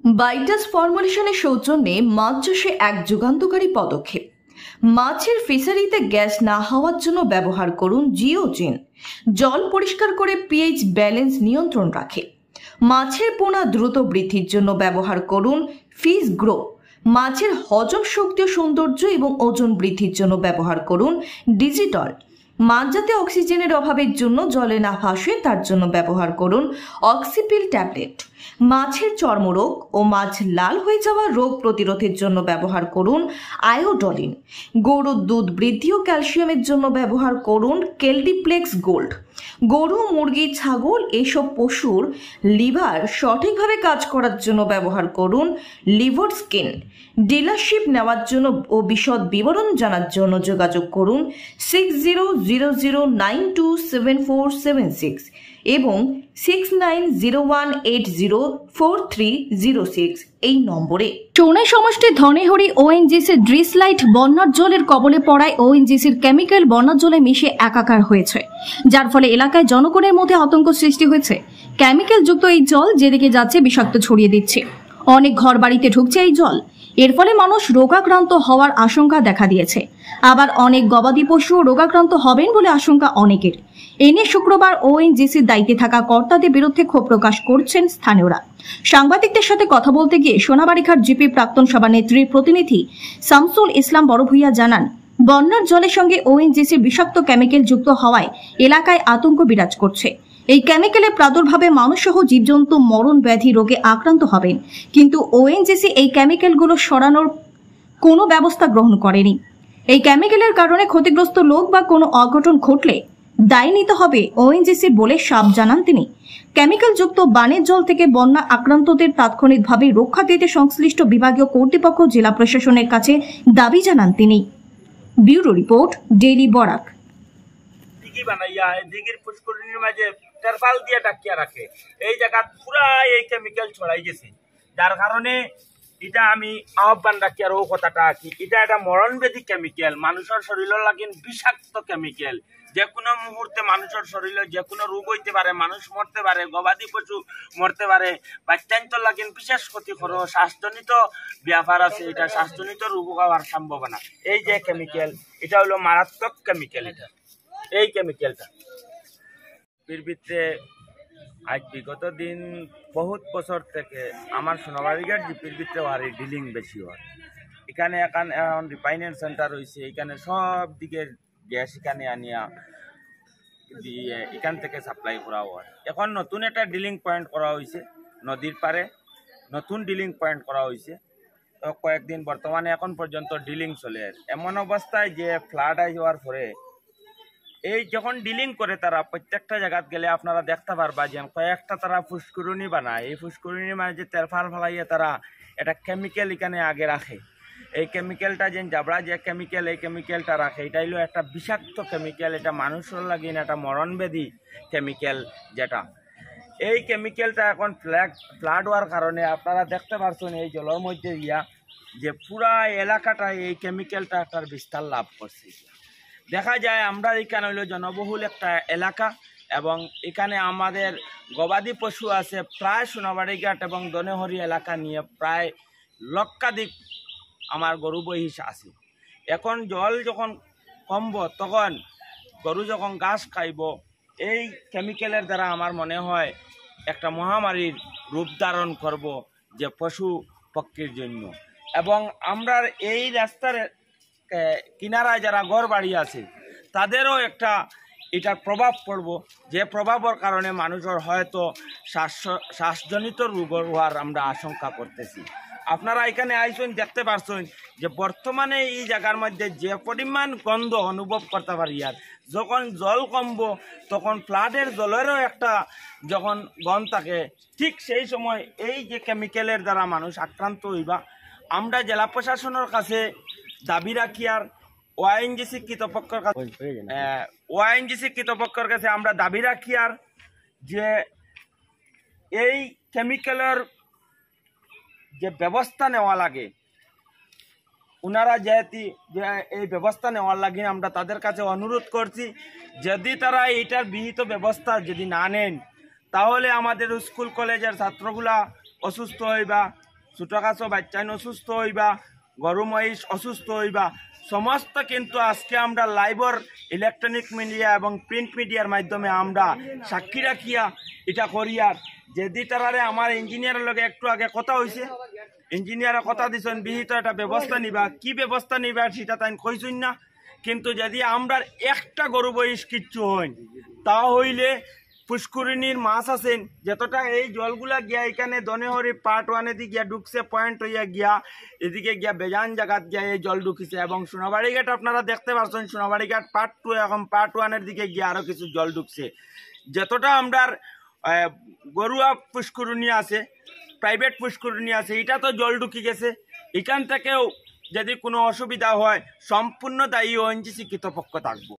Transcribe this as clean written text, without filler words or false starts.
বাইটাস ফর্মুলেশনের সৌজন্যে মাছ চাষে এক যুগান্তকারী পদক্ষেপ। মাছের ফিশারিতে গ্যাস না হওয়ার জন্য ব্যবহার করুন জিওজিন। জল পরিষ্কার করে পিএইচ ব্যালেন্স নিয়ন্ত্রণ রাখে। মাছের পোনা দ্রুত বৃদ্ধির জন্য ব্যবহার করুন ফিশ গ্রো। মাছের হজম শক্তি ও সৌন্দর্য এবং ওজন বৃদ্ধির জন্য ব্যবহার করুন ডিজিটল। মাছ যাতে অক্সিজেনের অভাবের জন্য জলে না ভাসে তার জন্য ব্যবহার করুন অক্সিপিল ট্যাবলেট। মাছের চর্মরোগ ও মাছ লাল হয়ে যাওয়া রোগ প্রতিরোধের জন্য ব্যবহার করুন আয়োডলিন। গরুর দুধ বৃদ্ধি ও ক্যালসিয়ামের জন্য ব্যবহার করুন কেলডিপ্লেক্স গোল্ড। গরু, মুরগি, ছাগল এসব পশুর লিভার সঠিকভাবে কাজ করার জন্য ব্যবহার করুন লিভার স্কিন। ডিলারশিপ নেওয়ার জন্য ও বিশদ বিবরণ জানার জন্য যোগাযোগ করুন 6000927476 এবং 6901804306 এই নম্বরে। চৌনাই সমষ্টির ধনেহরি ওএনজিসির ড্রিসলাইট বন্যার জলের কবলে পড়ায় ওএনজিসির কেমিক্যাল বন্যার জলে মিশে একাকার হয়েছে, যার ফলে এলাকায় জনগণের মধ্যে আতঙ্ক সৃষ্টি হয়েছে। কেমিক্যাল যুক্ত এই জল যেদিকে যাচ্ছে বিষাক্ত ছড়িয়ে দিচ্ছে। অনেক ঘর বাড়িতে ঢুকছে এই জল। এর ফলে মানুষ রোগাক্রান্ত হওয়ার আশঙ্কা দেখা দিয়েছে। আবার অনেক গবাদি পশু রোগাক্রান্ত হবেন বলে আশঙ্কা অনেকের। এ নিয়ে শুক্রবার ওএনজিসির দায়িত্বে থাকা কর্তাদের বিরুদ্ধে ক্ষোভ প্রকাশ করছেন স্থানীয়রা। সাংবাদিকদের সাথে কথা বলতে গিয়ে সোনাবাড়িঘাট জিপি প্রাক্তন সভানেত্রীর প্রতিনিধি শামসুল ইসলাম বড়ভূইয়া জানান, বন্যার জলের সঙ্গে ওএনজিসির বিষাক্ত কেমিক্যাল যুক্ত হওয়ায় এলাকায় আতঙ্ক বিরাজ করছে। এই কেমিক্যালের প্রাদুর্ভাবে মানুষসহ জীবজন্তু মরণ ব্যাধি রোগে আক্রান্ত হবেন, কিন্তু ওএনজিসি এই কেমিক্যালগুলো সরানোর কোনো ব্যবস্থা গ্রহণ করেনি। এই কেমিক্যালের কারণে ক্ষতিগ্রস্ত লোক বা কোনো অঘটন ঘটলে দায় নিতে হবে ওএনজিসি বলে সাফ জানান তিনি। কেমিক্যাল যুক্ত বানের জল থেকে বন্যা আক্রান্তদের তাৎক্ষণিকভাবে রক্ষা দিতে সংশ্লিষ্ট বিভাগীয় কর্তৃপক্ষ জেলা প্রশাসনের কাছে দাবি জানান তিনি। Bureau report, daily Barak. দিঘি বানাইয়া দিঘির পুষ্করিণীর মাঝে তেরপাল দিয়ে ডাকিয়া রাখে, এই জায়গা পুরা এই কেমিক্যাল ছড়াই গেছে, যার কারণে এটা আমি আহ্বান রাখি আর ও কথাটা কি, এটা একটা মরণবেদী কেমিক্যাল, মানুষের শরীরের লাগিন বিষাক্ত কেমিক্যাল। যে কোনো মুহূর্তে মানুষের শরীরে যে কোনো রোগ হইতে পারে, মানুষ মরতে পারে, গবাদি পশু মরতে পারে, বাচ্চান্ত লাগিন বিশেষ ক্ষতি করো, শ্বাসজনিত ব্যাপার আছে, এটা শ্বাসজনিত রোগ হওয়ার সম্ভাবনা। এই যে কেমিক্যাল, এটা হলো মারাত্মক কেমিক্যাল। এটা এই কেমিক্যালটা পৃথিবীতে আজ বিগত দিন বহুত বছর থেকে আমার সোনাবাড়িঘাট জিপির ভিতরে আর ডিলিং বেশি হয়। এখানে এখন রিফাইনারি সেন্টার রয়েছে, এখানে সব দিকের গ্যাস এখানে আনিয়া দিয়ে এখান থেকে সাপ্লাই করা হয়। এখন নতুন একটা ডিলিং পয়েন্ট করা হয়েছে নদীর পারে, নতুন ডিলিং পয়েন্ট করা হয়েছে। তো কয়েকদিন বর্তমানে এখন পর্যন্ত ডিলিং চলে। এমন অবস্থায় যে ফ্লাড হওয়ার পরে এই যখন ডিলিং করে তারা প্রত্যেকটা জায়গাত গেলে আপনারা দেখতে পারবা যে কয়েকটা তারা ফুসকুরুনি বানায়। এই ফুসকুরুনির মাঝে তেরফাল ফেলাইয়ে তারা এটা কেমিক্যাল এখানে আগে রাখে। এই কেমিক্যালটা যে জাবড়া যে কেমিক্যাল, এই কেমিক্যালটা রাখে, এটা হলো একটা বিষাক্ত কেমিক্যাল। এটা মানুষের লাগিন একটা মরণবেদী কেমিক্যাল। যেটা এই কেমিক্যালটা এখন ফ্লাড হওয়ার কারণে আপনারা দেখতে পাচ্ছেন এই জলের মধ্যে গিয়া যে পুরা এলাকাটা এই কেমিক্যালটা একটা বিস্তার লাভ করছে। দেখা যায় আমরা এখানে হইল জনবহুল একটা এলাকা এবং এখানে আমাদের গবাদি পশু আছে প্রায় সোনাবাড়িঘাট এবং ধনেহরি এলাকা নিয়ে প্রায় লক্ষাধিক আমার গরু বহিষ আছে। এখন জল যখন কমব তখন গরু যখন ঘাস খাইব, এই কেমিক্যালের দ্বারা আমার মনে হয় একটা মহামারীর রূপ ধারণ করব যে পশু পক্ষীর জন্য। এবং আমরা এই রাস্তার কিনারায় যারা ঘর বাড়ি আছে তাদেরও একটা এটার প্রভাব পড়ব, যে প্রভাবের কারণে মানুষের হয়তো শ্বাসজনিত রোগ হওয়ার আমরা আশঙ্কা করতেছি। আপনারা এখানে আইসেন দেখতে পারছেন যে বর্তমানে এই জায়গার মধ্যে যে পরিমাণ গন্ধ অনুভব করতে পারি। আর যখন জল কমব তখন ফ্লাডের জলেরও একটা যখন গন্ধ থাকে, ঠিক সেই সময় এই যে কেমিক্যালের দ্বারা মানুষ আক্রান্ত হইবা। আমরা জেলা প্রশাসনের কাছে দাবি রাখি আর ওএনজিসি কর্তৃপক্ষের কাছে আমরা দাবি রাখি আর যে এই কেমিক্যালের যে ব্যবস্থা নেওয়া লাগে, ওনারা যেহেতু যে এই ব্যবস্থা নেওয়ার লাগে আমরা তাদের কাছে অনুরোধ করছি, যদি তারা এইটার বিহিত ব্যবস্থা যদি না নেন তাহলে আমাদের স্কুল কলেজের ছাত্রগুলা অসুস্থ হইবা, ছোট কাছো বাচ্চাইন অসুস্থ হইবা, গরু মহিষ অসুস্থ হইবা, সমস্ত কিন্তু আজকে আমরা লাইভর ইলেকট্রনিক মিডিয়া এবং প্রিন্ট মিডিয়ার মাধ্যমে আমরা সাক্ষী রাখিয়া এটা করিয়ার যেদি তারারে আমার ইঞ্জিনিয়ারের লগে একটু আগে কথা হয়েছে, ইঞ্জিনিয়ারের কথা দিছেন বিহিত একটা ব্যবস্থা নিবা, কি ব্যবস্থা নিবা সেটা তাই কইছেন না। কিন্তু যদি আমরা একটা গরু বহিষ কিচ্ছু হই, তা হইলে পুষ্করিণীর মাছ আছেন যতটা এই জলগুলা গিয়া এখানে দনেহরি পার্ট 1 এদিকে গিয়া ঢুকছে, পয়েন্ট হইয়া গিয়া এদিকে গিয়া বেজান জায়গাত গিয়া এই জল ঢুকিছে। এবং সোনাবাড়ি ঘাট আপনারা দেখতে পাচ্ছেন, সোনাবাড়ি ঘাট পার্ট 2 এখন পার্ট 1 এর দিকে গিয়া আরো কিছু জল ঢুকছে। যতটা আমরা গরুয়া পুষ্করিণী আছে, প্রাইভেট পুষ্করিণী আছে, এটা তো জল ঢুকি গেছে। এখান থেকেও যদি কোনো অসুবিধা হয় সম্পূর্ণ দায়ী ওএনজিসি কর্তৃপক্ষ থাকবো।